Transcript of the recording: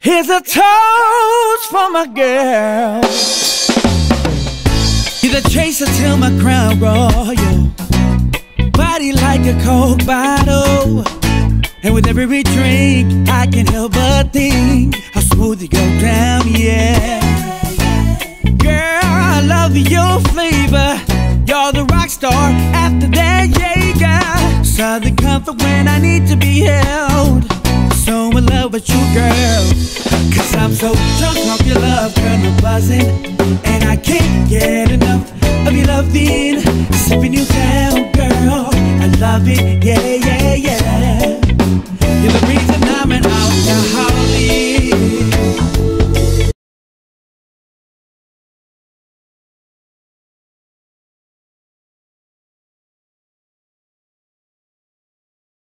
Here's a toast for my girl. You're the chaser till my crown royal. Body like a Coke bottle. And with every drink, I can't help but think how smooth you go down, yeah. Girl, I love your flavor. You're the rock star after that, yeah, girl. Southern comfort when I need to be held. So in love with you, girl. Cause I'm so drunk off your love, girl, I'm buzzing. And I can't get enough of your loving. Sipping you down, girl, I love it, yeah.